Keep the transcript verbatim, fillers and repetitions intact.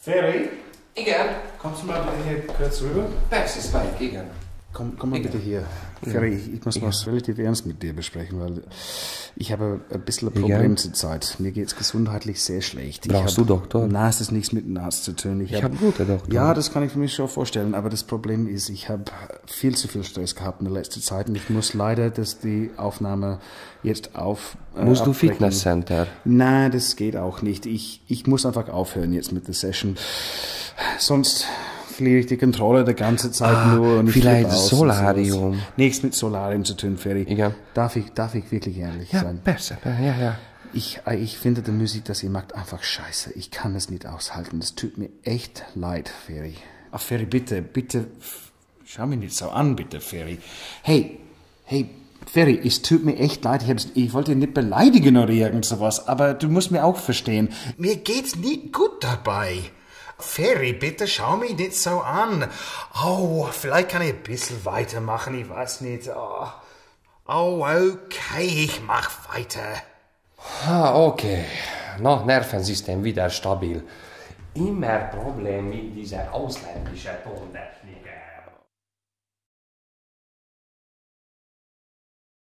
Ferry? Igen. Kommst du mal bitte hier kurz rüber? Persze, Spike, igen. Komm, komm mal Igen. bitte hier. Ferry, ich muss was relativ ernst mit dir besprechen, weil ich habe ein bisschen ein Problem Igen. zur Zeit. Mir geht es gesundheitlich sehr schlecht. Brauchst ich du Doktor? Nein, es ist nichts mit dem Arzt zu tun. Ich habe gute Doktor. Ja, das kann ich mir schon vorstellen, aber das Problem ist, ich habe viel zu viel Stress gehabt in der letzten Zeit und ich muss leider dass die Aufnahme jetzt auf... Äh, Musst du abbrechen. Fitnesscenter? Nein, das geht auch nicht. Ich, ich muss einfach aufhören jetzt mit der Session. Sonst verliere ich die Kontrolle der ganze Zeit Ah, nur. Und ich vielleicht flippe aus Solarium. und sowas. Nichts mit Solarium zu tun, Ferry. Ja. Darf ich, darf ich wirklich ehrlich Ja, sein? persze. Ja, ja. Ich, äh, ich finde die Musik, das ihr macht, einfach scheiße. Ich kann es nicht aushalten. Das tut mir echt leid, Ferry. Ach, Ferry, bitte, bitte, f- schau mich nicht so an, bitte, Ferry. Hey, hey, Ferry, es tut mir echt leid. Ich, hab's, ich wollte dich nicht beleidigen oder irgend sowas, aber du musst mir auch verstehen. Mir geht's nicht gut dabei. Ferry, bitte schau mich nicht so an. Oh, vielleicht kann ich ein bisschen weitermachen, ich weiß nicht. Oh, oh okay, ich mach weiter. Ah, okay. No, Nervensystem wieder stabil. Immer Problem mit dieser ausländischen Tontechnik.